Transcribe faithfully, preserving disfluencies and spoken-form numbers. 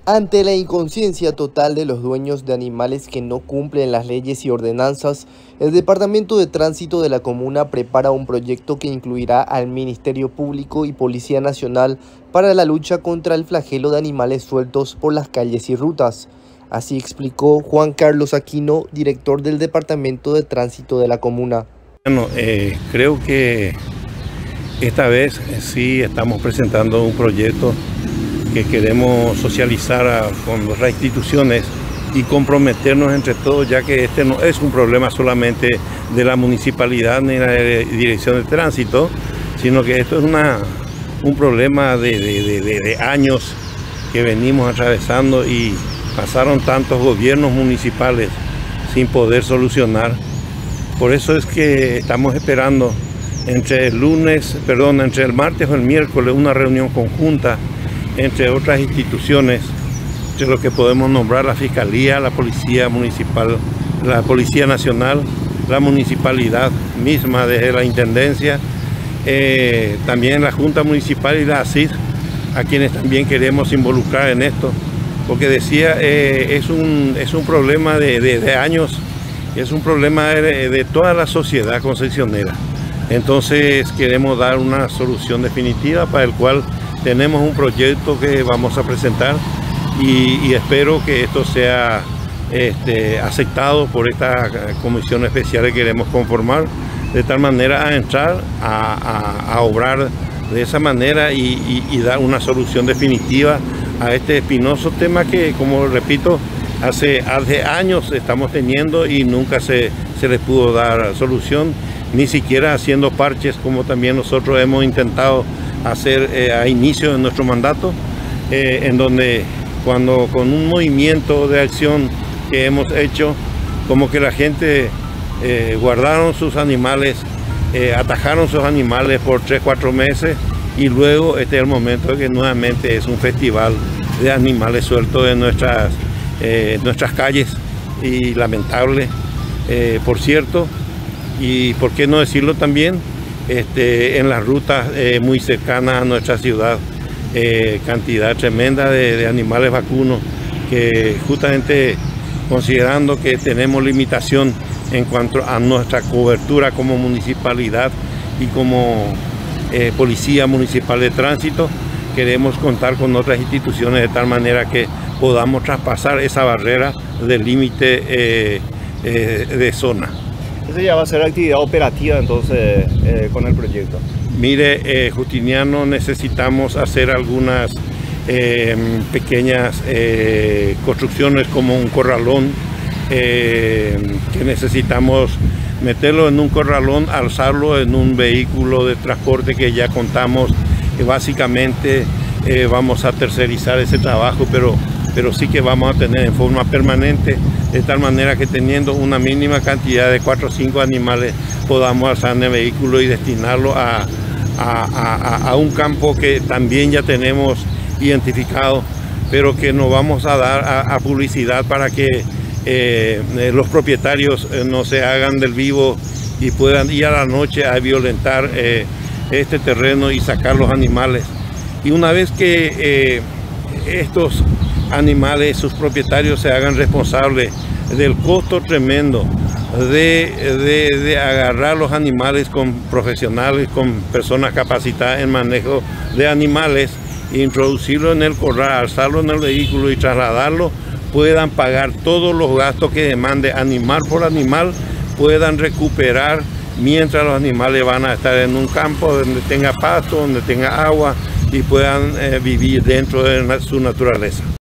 Ante la inconsciencia total de los dueños de animales que no cumplen las leyes y ordenanzas, el Departamento de Tránsito de la Comuna prepara un proyecto que incluirá al Ministerio Público y Policía Nacional para la lucha contra el flagelo de animales sueltos por las calles y rutas. Así explicó Juan Carlos Aquino, director del Departamento de Tránsito de la Comuna. Bueno, eh, creo que esta vez eh, sí estamos presentando un proyecto que queremos socializar a, con otras instituciones y comprometernos entre todos, ya que este no es un problema solamente de la municipalidad ni la dirección de tránsito, sino que esto es una, un problema de, de, de, de años que venimos atravesando y pasaron tantos gobiernos municipales sin poder solucionar. Por eso es que estamos esperando entre el lunes, perdón, entre el martes o el miércoles una reunión conjunta entre otras instituciones, entre lo que podemos nombrar la Fiscalía, la Policía Municipal, la Policía Nacional, la Municipalidad misma desde la Intendencia, eh, también la Junta Municipal y la A S I D, a quienes también queremos involucrar en esto, porque decía, eh, es, un, es un problema de, de, de años, es un problema de, de toda la sociedad concesionera. Entonces queremos dar una solución definitiva para el cual tenemos un proyecto que vamos a presentar y, y espero que esto sea este, aceptado por esta comisión especial que queremos conformar, de tal manera a entrar a, a, a obrar de esa manera y, y, y dar una solución definitiva a este espinoso tema que, como repito, hace, hace años estamos teniendo y nunca se, se les pudo dar solución, ni siquiera haciendo parches como también nosotros hemos intentado hacer eh, a inicio de nuestro mandato, eh, en donde cuando con un movimiento de acción que hemos hecho, como que la gente eh, guardaron sus animales, eh, atajaron sus animales por tres, cuatro meses y luego este es el momento de que nuevamente es un festival de animales sueltos en nuestras, eh, nuestras calles y lamentable, eh, por cierto, y por qué no decirlo también, Este, en las rutas eh, muy cercanas a nuestra ciudad, eh, cantidad tremenda de, de animales vacunos que justamente considerando que tenemos limitación en cuanto a nuestra cobertura como municipalidad y como eh, Policía Municipal de Tránsito, queremos contar con otras instituciones de tal manera que podamos traspasar esa barrera del límite eh, eh, de zona. Esa ya va a ser actividad operativa entonces eh, con el proyecto. Mire, eh, Justiniano, necesitamos hacer algunas eh, pequeñas eh, construcciones como un corralón, eh, que necesitamos meterlo en un corralón, alzarlo en un vehículo de transporte que ya contamos. Eh, básicamente eh, vamos a tercerizar ese trabajo, pero pero sí que vamos a tener en forma permanente, de tal manera que teniendo una mínima cantidad de cuatro o cinco animales podamos alzar en el vehículo y destinarlo a, a, a, a un campo que también ya tenemos identificado, pero que nos vamos a dar a, a publicidad para que eh, los propietarios eh, no se hagan del vivo y puedan ir a la noche a violentar eh, este terreno y sacar los animales. Y una vez que eh, estos animales, sus propietarios se hagan responsables del costo tremendo de, de, de agarrar los animales con profesionales, con personas capacitadas en manejo de animales, introducirlo en el corral, alzarlo en el vehículo y trasladarlo, puedan pagar todos los gastos que demande animal por animal, puedan recuperar mientras los animales van a estar en un campo donde tenga pasto, donde tenga agua y puedan eh, vivir dentro de su naturaleza.